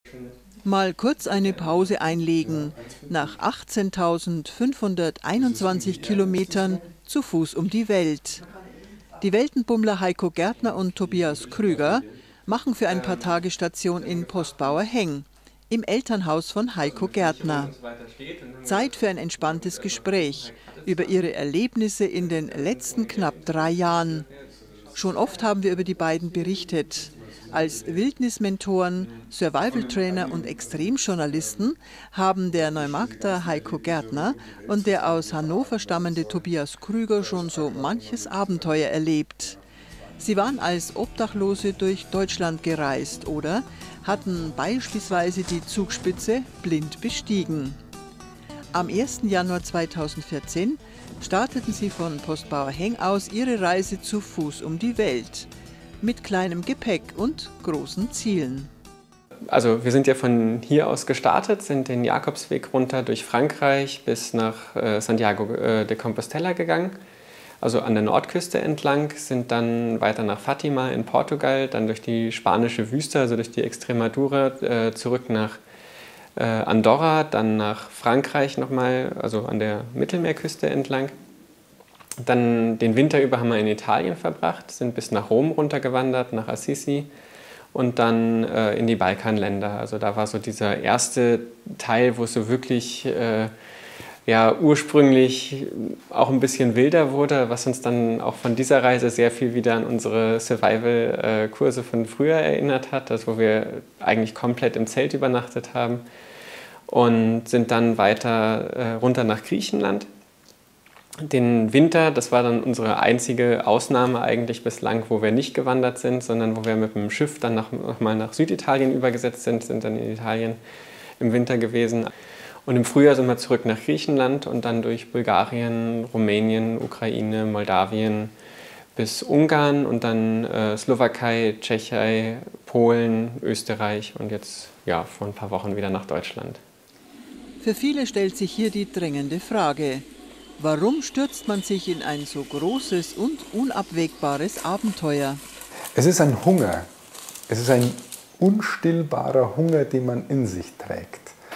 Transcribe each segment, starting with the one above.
Mal kurz eine Pause einlegen, nach 18.521 Kilometern zu Fuß um die Welt. Die Weltenbummler Heiko Gärtner und Tobias Krüger machen für ein paar Tage Station in Postbauer-Henn, im Elternhaus von Heiko Gärtner. Zeit für ein entspanntes Gespräch über ihre Erlebnisse in den letzten knapp 3 Jahren. Schon oft haben wir über die beiden berichtet. Als Wildnismentoren, Survival-Trainer und Extremjournalisten haben der Neumarkter Heiko Gärtner und der aus Hannover stammende Tobias Krüger schon so manches Abenteuer erlebt. Sie waren als Obdachlose durch Deutschland gereist oder hatten beispielsweise die Zugspitze blind bestiegen. Am 1. Januar 2014 starteten sie von Postbauer-Henn aus ihre Reise zu Fuß um die Welt. Mit kleinem Gepäck und großen Zielen. Also wir sind ja von hier aus gestartet, sind den Jakobsweg runter durch Frankreich bis nach Santiago de Compostela gegangen, also an der Nordküste entlang, sind dann weiter nach Fatima in Portugal, dann durch die spanische Wüste, also durch die Extremadura, zurück nach Andorra, dann nach Frankreich nochmal, also an der Mittelmeerküste entlang. Dann den Winter über haben wir in Italien verbracht, sind bis nach Rom runtergewandert, nach Assisi und dann in die Balkanländer. Also da war so dieser erste Teil, wo es so wirklich ursprünglich auch ein bisschen wilder wurde, was uns dann auch von dieser Reise sehr viel wieder an unsere Survival-Kurse von früher erinnert hat, also wo wir eigentlich komplett im Zelt übernachtet haben und sind dann weiter runter nach Griechenland. Den Winter, das war dann unsere einzige Ausnahme eigentlich bislang, wo wir nicht gewandert sind, sondern wo wir mit dem Schiff dann nochmal nach Süditalien übergesetzt sind, sind dann in Italien im Winter gewesen. Und im Frühjahr sind wir zurück nach Griechenland und dann durch Bulgarien, Rumänien, Ukraine, Moldawien bis Ungarn und dann Slowakei, Tschechei, Polen, Österreich und jetzt vor ein paar Wochen wieder nach Deutschland. Für viele stellt sich hier die drängende Frage: Warum stürzt man sich in ein so großes und unabwägbares Abenteuer? Es ist ein Hunger. Es ist ein unstillbarer Hunger, den man in sich trägt.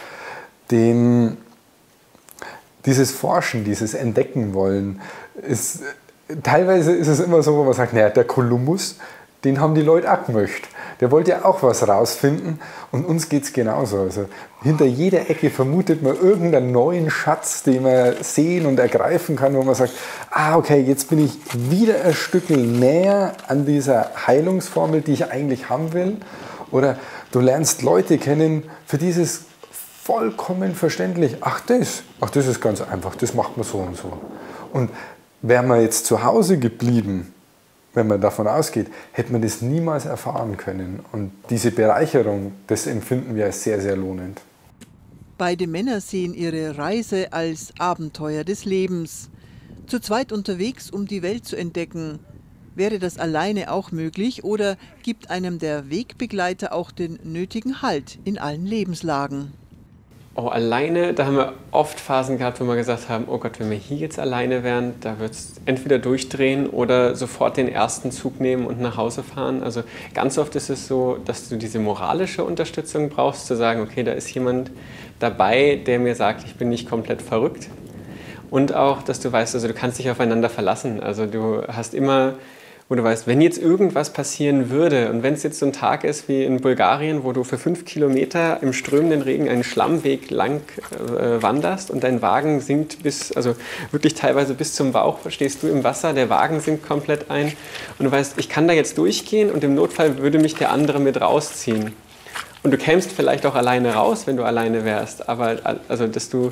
Dieses Forschen, dieses Entdecken wollen, teilweise ist es immer so, wo man sagt, naja, der Kolumbus, den haben die Leute auch gemöcht. Der wollte ja auch was rausfinden und uns geht es genauso. Also hinter jeder Ecke vermutet man irgendeinen neuen Schatz, den man sehen und ergreifen kann, wo man sagt, okay, jetzt bin ich wieder ein Stück näher an dieser Heilungsformel, die ich eigentlich haben will. Oder du lernst Leute kennen, für dieses vollkommen verständlich, das ist ganz einfach, das macht man so und so. Und wäre man jetzt zu Hause geblieben, wenn man davon ausgeht, hätte man das niemals erfahren können. Und diese Bereicherung, das empfinden wir als sehr, sehr lohnend. Beide Männer sehen ihre Reise als Abenteuer des Lebens. Zu zweit unterwegs, um die Welt zu entdecken. Wäre das alleine auch möglich oder gibt einem der Wegbegleiter auch den nötigen Halt in allen Lebenslagen? Oh, alleine, da haben wir oft Phasen gehabt, wo wir gesagt haben, oh Gott, wenn wir hier jetzt alleine wären, da wird es entweder durchdrehen oder sofort den ersten Zug nehmen und nach Hause fahren. Also ganz oft ist es so, dass du diese moralische Unterstützung brauchst, zu sagen, okay, da ist jemand dabei, der mir sagt, ich bin nicht komplett verrückt. Und auch, dass du weißt, also du kannst dich aufeinander verlassen. Also du hast immer, wo du weißt, wenn jetzt irgendwas passieren würde und wenn es jetzt so ein Tag ist wie in Bulgarien, wo du für 5 Kilometer im strömenden Regen einen Schlammweg lang wanderst und dein Wagen sinkt wirklich teilweise bis zum Bauch, stehst du im Wasser, der Wagen sinkt komplett ein und du weißt, ich kann da jetzt durchgehen und im Notfall würde mich der andere mit rausziehen. Und du kämst vielleicht auch alleine raus, wenn du alleine wärst, aber also, dass du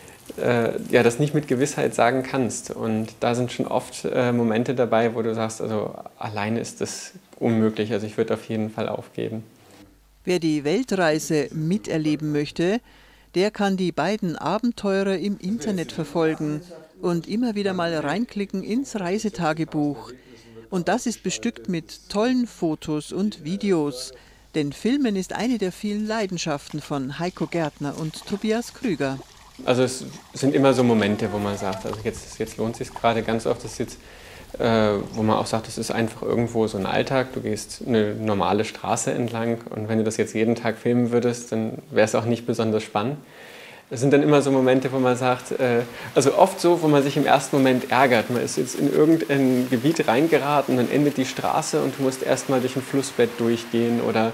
das nicht mit Gewissheit sagen kannst. Und da sind schon oft Momente dabei, wo du sagst, also alleine ist das unmöglich, also ich würde auf jeden Fall aufgeben. Wer die Weltreise miterleben möchte, der kann die beiden Abenteurer im Internet verfolgen und immer wieder mal reinklicken ins Reisetagebuch. Und das ist bestückt mit tollen Fotos und Videos, denn Filmen ist eine der vielen Leidenschaften von Heiko Gärtner und Tobias Krüger. Also es sind immer so Momente, wo man sagt, also jetzt lohnt es sich gerade ganz oft, das ist jetzt wo man auch sagt, es ist einfach irgendwo so ein Alltag. Du gehst eine normale Straße entlang und wenn du das jetzt jeden Tag filmen würdest, dann wäre es auch nicht besonders spannend. Es sind dann immer so Momente, wo man sagt, also oft so, wo man sich im ersten Moment ärgert. Man ist jetzt in irgendein Gebiet reingeraten, dann endet die Straße und du musst erstmal durch ein Flussbett durchgehen oder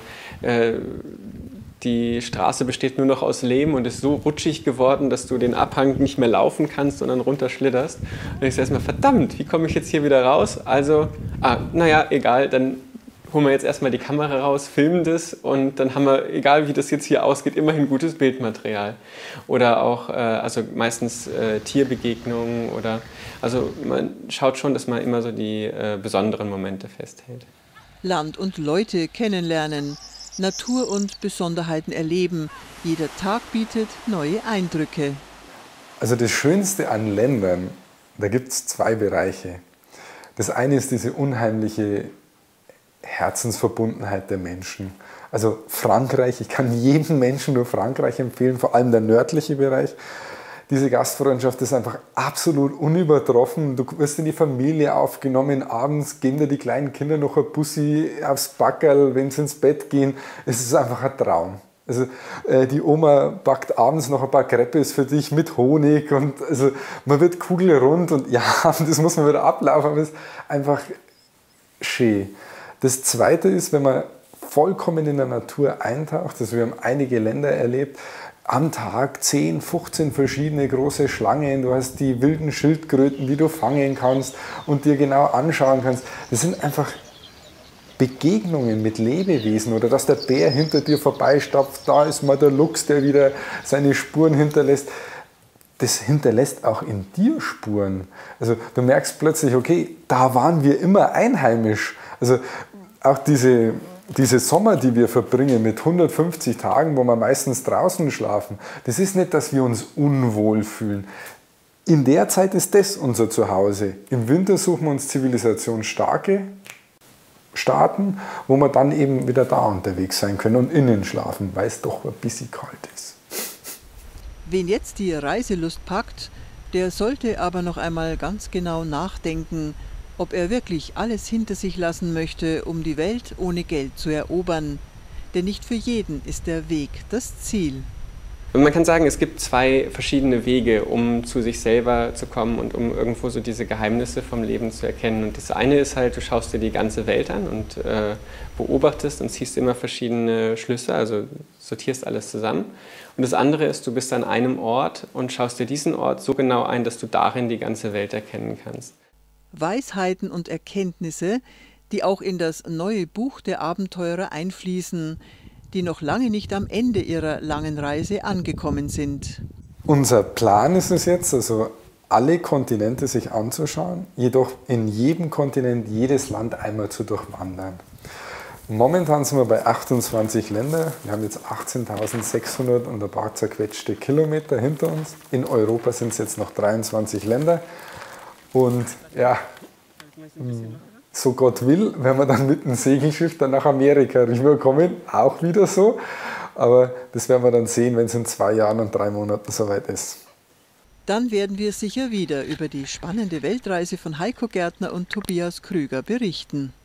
die Straße besteht nur noch aus Lehm und ist so rutschig geworden, dass du den Abhang nicht mehr laufen kannst, sondern runterschlitterst. Und ich sage erstmal, verdammt, wie komme ich jetzt hier wieder raus? Also, naja, egal, dann holen wir jetzt erstmal die Kamera raus, filmen das und dann haben wir, egal wie das jetzt hier ausgeht, immerhin gutes Bildmaterial. Oder auch, also meistens Tierbegegnungen oder, also man schaut schon, dass man immer so die besonderen Momente festhält. Land und Leute kennenlernen, Natur und Besonderheiten erleben. Jeder Tag bietet neue Eindrücke. Also das Schönste an Ländern, da gibt es zwei Bereiche. Das eine ist diese unheimliche Herzensverbundenheit der Menschen. Also Frankreich, ich kann jedem Menschen nur Frankreich empfehlen, vor allem der nördliche Bereich. Diese Gastfreundschaft ist einfach absolut unübertroffen. Du wirst in die Familie aufgenommen, abends geben dir die kleinen Kinder noch ein Bussi aufs Backerl, wenn sie ins Bett gehen. Es ist einfach ein Traum. Also die Oma backt abends noch ein paar Crepes für dich mit Honig und also man wird kugelrund und ja, das muss man wieder ablaufen, aber es ist einfach schön. Das Zweite ist, wenn man vollkommen in der Natur eintaucht, also wir haben einige Länder erlebt, am Tag 10, 15 verschiedene große Schlangen, du hast die wilden Schildkröten, die du fangen kannst und dir genau anschauen kannst. Das sind einfach Begegnungen mit Lebewesen oder dass der Bär hinter dir vorbeistapft, da ist mal der Luchs, der wieder seine Spuren hinterlässt. Das hinterlässt auch in dir Spuren. Also du merkst plötzlich, okay, da waren wir immer einheimisch. Also auch diese Sommer, die wir verbringen mit 150 Tagen, wo wir meistens draußen schlafen, das ist nicht, dass wir uns unwohl fühlen. In der Zeit ist das unser Zuhause. Im Winter suchen wir uns zivilisationsstarke Staaten, wo wir dann eben wieder da unterwegs sein können und innen schlafen, weil es doch ein bisschen kalt ist. Wen jetzt die Reiselust packt, der sollte aber noch einmal ganz genau nachdenken, ob er wirklich alles hinter sich lassen möchte, um die Welt ohne Geld zu erobern. Denn nicht für jeden ist der Weg das Ziel. Man kann sagen, es gibt zwei verschiedene Wege, um zu sich selber zu kommen und um irgendwo so diese Geheimnisse vom Leben zu erkennen. Und das eine ist halt, du schaust dir die ganze Welt an und beobachtest und ziehst immer verschiedene Schlüsse, also sortierst alles zusammen. Und das andere ist, du bist an einem Ort und schaust dir diesen Ort so genau ein, dass du darin die ganze Welt erkennen kannst. Weisheiten und Erkenntnisse, die auch in das neue Buch der Abenteurer einfließen, die noch lange nicht am Ende ihrer langen Reise angekommen sind. Unser Plan ist es jetzt, also alle Kontinente sich anzuschauen, jedoch in jedem Kontinent jedes Land einmal zu durchwandern. Momentan sind wir bei 28 Ländern. Wir haben jetzt 18.600 und ein paar zerquetschte Kilometer hinter uns. In Europa sind es jetzt noch 23 Länder. Und ja, so Gott will, wenn wir dann mit dem Segelschiff dann nach Amerika rüberkommen, auch wieder so. Aber das werden wir dann sehen, wenn es in 2 Jahren und 3 Monaten soweit ist. Dann werden wir sicher wieder über die spannende Weltreise von Heiko Gärtner und Tobias Krüger berichten.